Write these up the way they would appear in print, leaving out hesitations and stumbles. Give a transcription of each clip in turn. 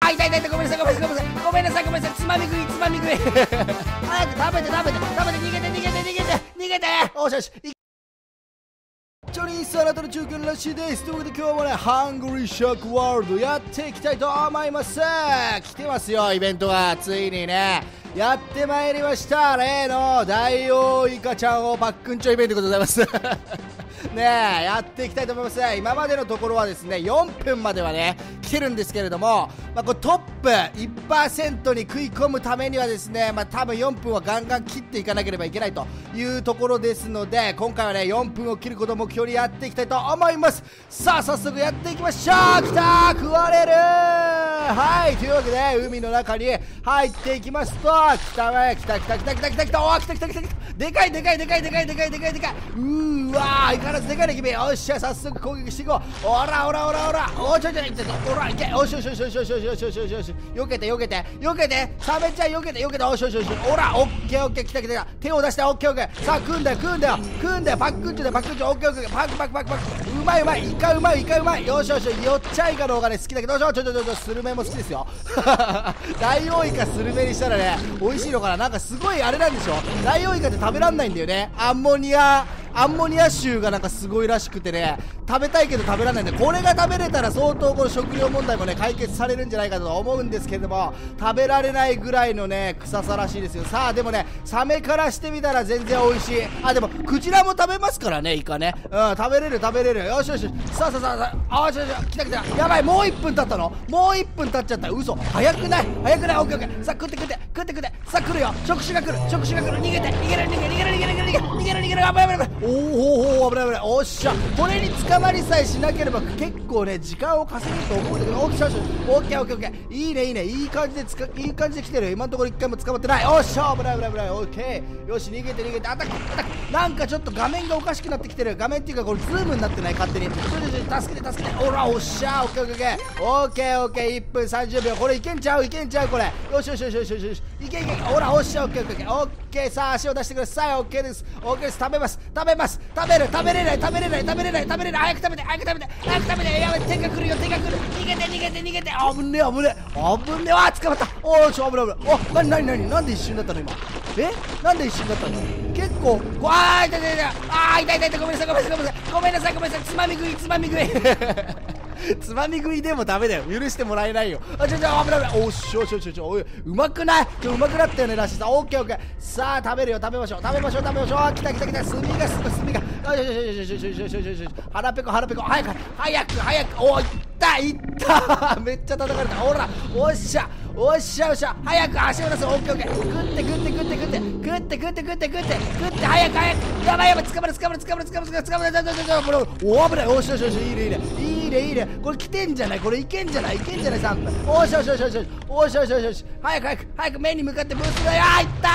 あ、痛い痛い痛い、ごめんなさいごめんなさいごめんなさいごめんなさい、つまみ食いつまみ食い早く食べて逃げて逃げて、おしよし。チョリースあなたの中継らしいです。ということで今日もね、ハングリーシャークワールドやっていきたいと思います。来てますよ、イベントがついにねやってまいりました。例のダイオウイカちゃんをパックンチョイベントでございますねえ、やっていきたいと思います。今までのところはですね、4分まではね来てるんですけれども、これトップ 1% に食い込むためにはですね、多分4分はガンガン切っていかなければいけないというところですので、今回はね4分を切ることを目標にやっていきたいと思います。さあ早速やっていきましょう。きたー、食われる。はい、というわけで海の中に入っていきますと、来たね、来たおー、来たでかいうーわー、相変わらずでかいね君。よっしゃ、早速攻撃していこう。おらおちょおらいけ、よしよしよけてサメちゃんよけて、おしよしおら、オッケー来た、手を出して、オッケーさあ組んだよパックンチョオッケーパックうまいイカうまいよしよっちゃいかの方がね好きだけど、スルメも好きですよダイオウイカスルメにしたらね美味しいのかな。なんかすごいあれなんでしょ、ダイオウイカって食べらんないんだよね。アンモニア臭がなんかすごいらしくてね、食べたいけど食べられないんで、これが食べれたら相当この食料問題もね解決されるんじゃないかと思うんですけれども、食べられないぐらいのね臭さらしいですよ。さあでもね、サメからしてみたら全然美味しい。あ、でもクジラも食べますからね、イカね。食べれる。よしさあ来たやばい、もう1分経ったの。もう1分経っちゃった。嘘、早くないオッケーさあ食ってさあ来るよ、触手が来る逃げる危ないおっしゃ、これに捕まりさえしなければ結構ね時間を稼げると思うんだけど、オッケーいいねいい感じで来てる。今のところ1回も捕まってない。おっしゃ、危ないオッケー、よし逃げてアタック。なんかちょっと画面がおかしくなってきてる。画面っていうかこれズームになってない、勝手に。助けておら、おっしゃ、オッケー1分30秒、これいけんちゃうこれ。よしいけおら、おっしゃ、オッケーさあ足を出してください。オッケーです食べます食べれない早く食べてやばい、手が来る逃げて危ねえわ、捕まった。おーし、危ないなんで一瞬だったの今。なんで一瞬だったの。結構痛い、ごめんなさいつまみ食いつまみ食いでもダメだよ、許してもらえないよ。危ないおっしょうまくない、うまくなったよねらしいさ。オッケーさあ食べましょう。来た炭が腹ペコ早くおいっためっちゃ叩かれた。ほらおっしゃ早く足を出せ。オッケー食って早くやばい捕まるお危ない。おっしゃいいねこれ来てんじゃない、これいけんじゃない3分。おし早く目に向かってブースだよ。いった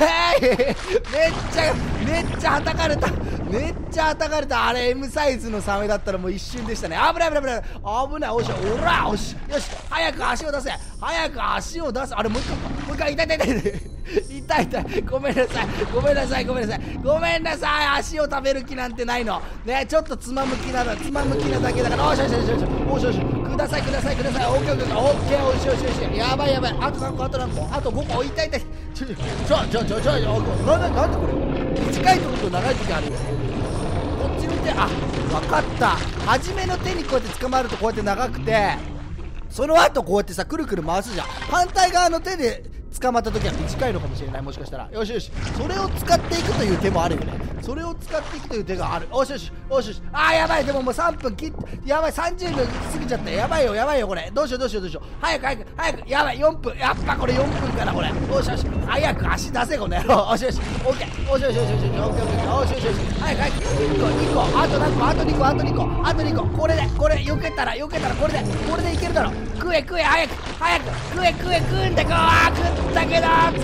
ーめっちゃはたかれた。あれ M サイズのサメだったらもう一瞬でしたね。危ないおしおらよし早く足を出せ。あれもう一回痛いごめんなさい足を食べる気なんてないのね。ちょっとつまむ気なだけだから。おしください。オッケーおしやばいあと何個あと5個痛いちょなんでこれ短いとこと長い時あるよ。こっち見て、分かった。初めの手にこうやって捕まるとこうやって長くて、その後こうやってさくるくる回すじゃん。反対側の手で捕まった時は短いのかもしれない、もしかしたら。よしそれを使っていくという手もあるよね。おしやばい、でももう3分切ってやばい、30秒過ぎちゃった。やばいよこれ。どうしよう早くやばい、4分、やっぱこれ4分かなこれ。よし早く足出せこの野郎。オッケーオッケー早く2個あと何個あと2個これ避けたらこれでいけるだろ。食え早く食うんだ。食ったけど捕まった。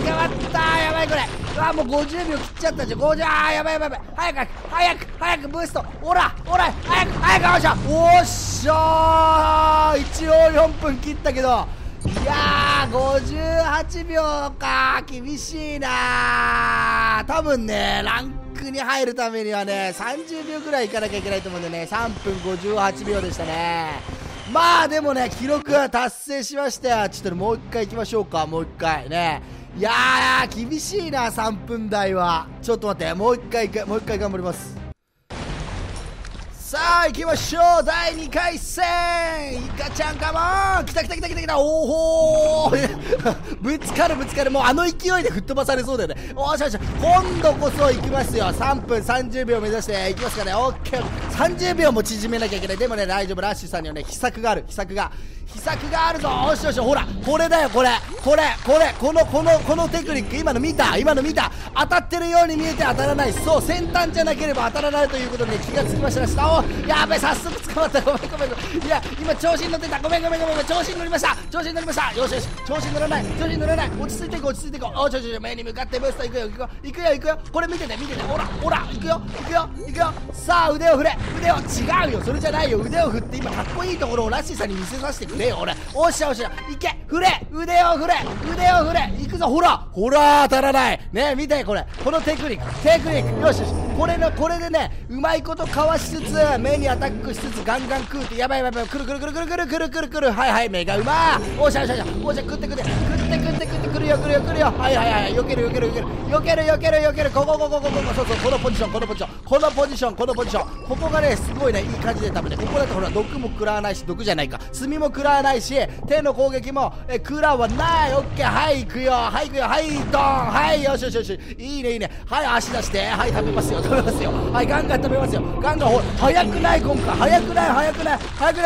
やばいこれ。もう50秒切っちゃったじゃん。やばい早くブースト。おら早くおっしゃー、一応4分切ったけど、いやー58秒か、厳しいな。多分ねランクに入るためにはね30秒ぐらいいかなきゃいけないと思うんでね、3分58秒でしたね。 まあでもね、記録は達成しましたよ。ちょっとね、もう一回行きましょうか。もう一回ね。いやー、厳しいな、3分台は。ちょっと待って、もう一回頑張ります。さあ行きましょう、第2回戦。イカちゃんカモン、来た、おおぶつかる、もうあの勢いで吹っ飛ばされそうだよね。おし、今度こそ行きますよ。3分30秒目指して行きますかね。オッケー、30秒も縮めなきゃいけない。でもね、大丈夫。ラッシュさんにはね、秘策があるぞ。よし、ほら、これだよ、このテクニック、今の見た。当たってるように見えて当たらない。そう、先端じゃなければ当たらないということで、ね、気がつきました。お、やべ、早速捕まった。ごめん。いや、今調子に乗ってた。ごめん。調子に乗りました。よし、調子に乗らない。落ち着いていこう。おちょ、目に向かってブースト。行くよ。これ見てて。ほら、行くよ。さあ、腕を違うよ。それじゃないよ。腕を振って今かっこいいところをラッシーさんに見せさせてくれよ。俺、おっしゃ、いけ、腕を振れ。行くぞ。ほら、当たらない。ね、見て、このテクニック。よし。これでね、うまいことかわしつつ、目にアタックしつつ、ガンガン食うって、やばい。くる。はい、目がうまー。おっしゃ、食ってくるよ。はい、避ける。ここ。そう、このポジション。ここがね、すごいね、いい感じで多分ね、ここだとほら、毒も食らわないし、毒じゃないか、炭も食らわないし、手の攻撃も食らわない。オッケー、はい、行くよ。はい、ドン。はい、よし。いいね。はい、足出して、はい、食べますよ。はい、ガンガン食べますよ。ほら、早くない、今回。早くない。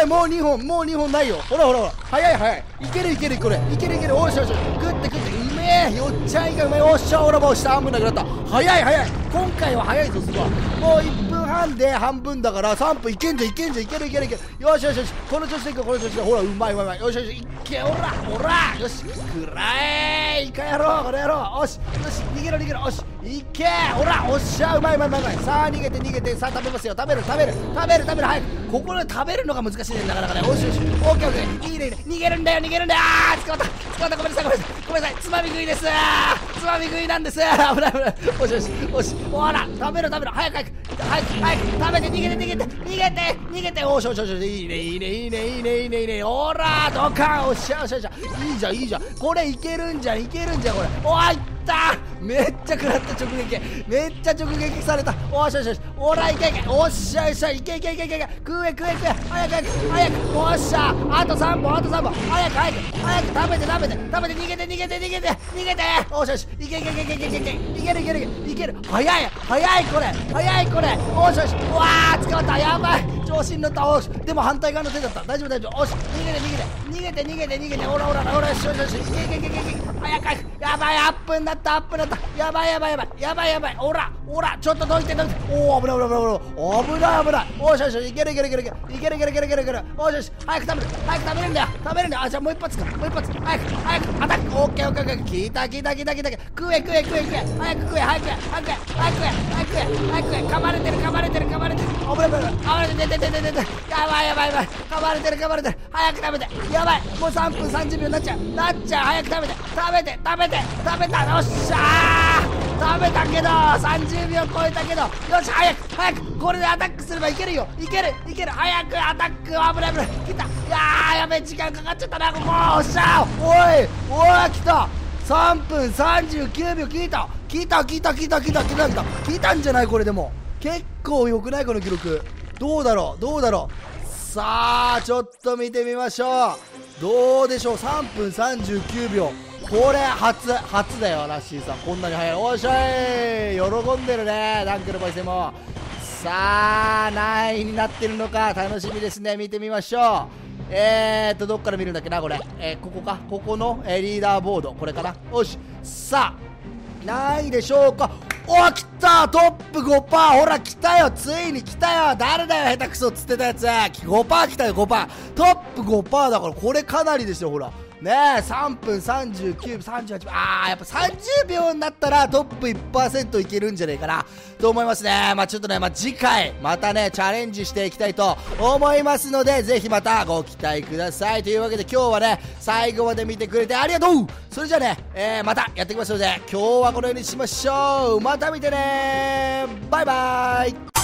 もう2本ないよ。ほら。早い。いける、これ。いける。おし。食って。うめえ。よっちゃんいがうめえ。おっしゃ、ほら、もう下半分なくなった。早い。今回は早いぞ、すごい。もう1分半で半分だから3分いける。よし。この調子でほら、うまい。よし。いけ、ほら。よし。くらえ。イカ野郎、この野郎。よし。逃げろ。よし。いけ、ほら、おっしゃ、うまい。さあ、逃げて、さあ、食べますよ。食べる。早く。ここで食べるのが難しいね、なかなかね。おし。オッケー。いいね。逃げるんだよ。捕まった。ごめんなさい。つまみ食いです。つまみ食いなんです。危ない。おし。ほら、食べる。早く。食べて、逃げて。おし。いいね。ほら、ドカン。おっしゃ。いいじゃん。これいけるんじゃん、これ。おい。めっちゃ食らった直撃された。おし。おら、いけ。おっしゃ。いけ。食え。早く。おっしゃ。あと3本。早く。食べて。逃げて。おし。いけ。いける。早いこれ。おし。うわー、捕まった。やばい。調子に乗った。おし。でも反対側の手だった。大丈夫。おし。逃げて。ほら。よし。いけ。早く。やばい。アップになった。やばい。ほら。ちょっとどいて。おー、危ない。おし。いける。おし。早く食べるんだよ。あ、じゃあもう一発か。早く。アタック。オッケー。聞いた。食え。早く食え。噛まれてる。危ない。やばい。噛まれてる。早く食べて。やばい。もう3分30秒になっちゃう。早く食べて。食べた。よっしゃー。食べたけど30秒超えたけど、よし、早くこれでアタックすればいけるよ。いける。早くアタック。危ない。来た。やべえ、時間かかっちゃったな、ここ。おっしゃー。おい、来た。3分39秒聞いた。聞いたんじゃない？これでも結構良くない？この記録どうだろう。さあちょっと見てみましょう。どうでしょう。3分39秒。これ初だよ。ラッシーさんこんなに早い。おっしゃい、喜んでるね、ダンクのボイスも。さあ何位になってるのか楽しみですね。見てみましょう。どっから見るんだっけなこれ。ここか。ここの、リーダーボードこれかな。よし、さあ何位でしょうか。お、来た。トップ 5%。ほら来たよ、ついに来たよ。誰だよ下手くそっつってたやつ。5% 来たよ。5%トップ 5% だからこれかなりですよ。ほらねえ、3分39、38秒。やっぱ30秒になったらトップ 1% いけるんじゃないかなと思いますね。ちょっとね、次回またねチャレンジしていきたいと思いますので、ぜひまたご期待ください。というわけで今日はね最後まで見てくれてありがとう。それじゃあね、またやっていきますので、今日はこのようにしましょう。また見てね、バイバイ。